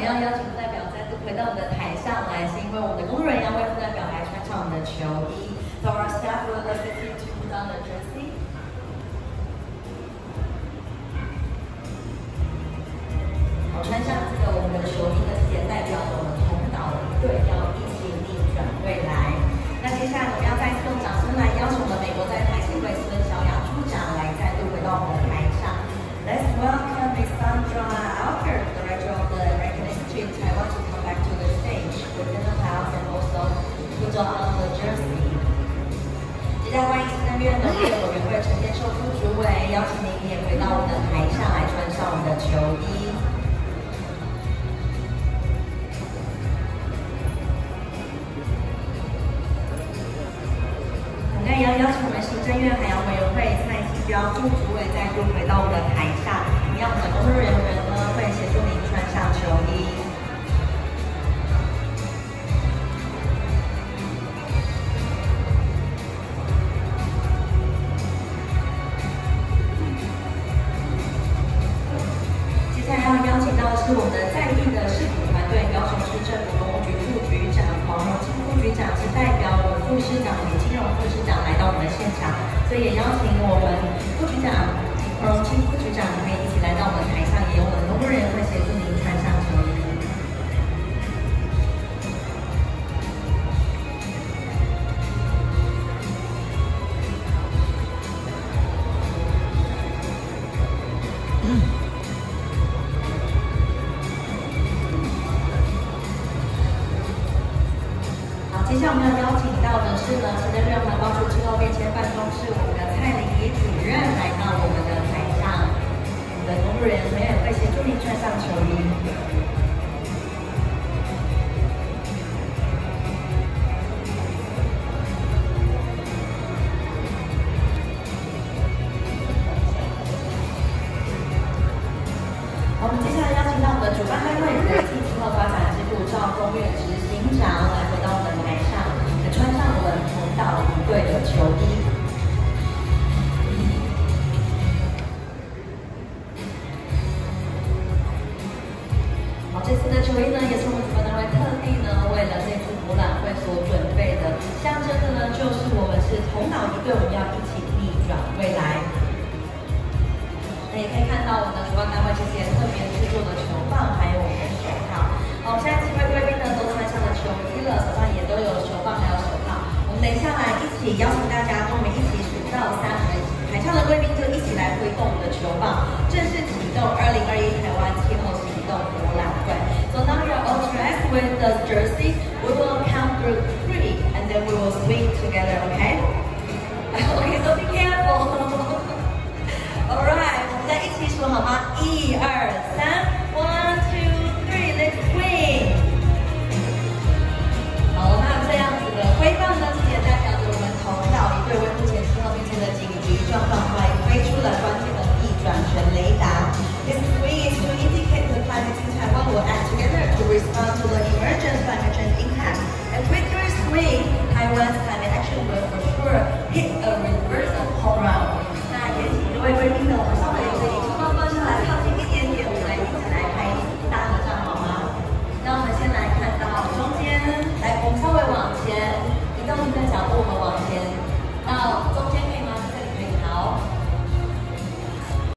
要邀请副代表再度回到我们的台上来，是因为我们的工作人员要为副代表来穿上我们的球衣。So our staff will like you to put on the jersey. 好，穿上这个我们的球衣呢，其实也代表着我们同岛一队要一起逆转未来。那接下来我们要再次用掌声来邀请我们美国在台协会孙小雅处长来再度回到我们的台上。Let's welcome Ms. Sandra Alker, Director of the American Institute Taiwan, to come back to the stage within the house and also put on the jersey. 接下来欢迎行政院农业委员会陈建寿副主委，邀请您也回到我们的台上来穿上我们的球衣。同样也要邀请我们行政院海洋委员会蔡清标副主委再度回到我们的台上，让我们的工作人员呢会协助您穿上球衣。接下来要邀请到的是我们的在地的市府团队，高雄市政府公务局副局长黄荣清副局长，是代表我们副市长李金荣副市长来到我们的现场，所以也邀请我们副局长黄荣清副局长可以一起来到我们台上，也有我们的工作人员会协助您穿上球衣。接下来我们要邀请到的是呢，行政院环保署气候变迁办公室我们的蔡玲仪主任来到我们的台上，我们的工作人员同样也会协助您穿上球衣。我们接下来邀请到我们的主办单位国际气候发展支部赵公岳执行长来回到我们的台上，来穿上我们同岛一队的球衣。好，这次的球衣呢，也是我们主办单位特地呢为了这次博览会所准备的，象征的呢就是我们是同岛一队，我们要一起逆转未来。那也可以看到我们的主办单位这些特别制作的球棒，还有我们的手套。好，现在几位贵宾呢都穿上了球衣了，手上也都有球棒还有手套。我们等一下来一起邀请大家跟我们一起数到3，台上的贵宾就一起来挥动我们的球棒，正式启动2021台湾气候行动博览会。So now you're all dressed with the jersey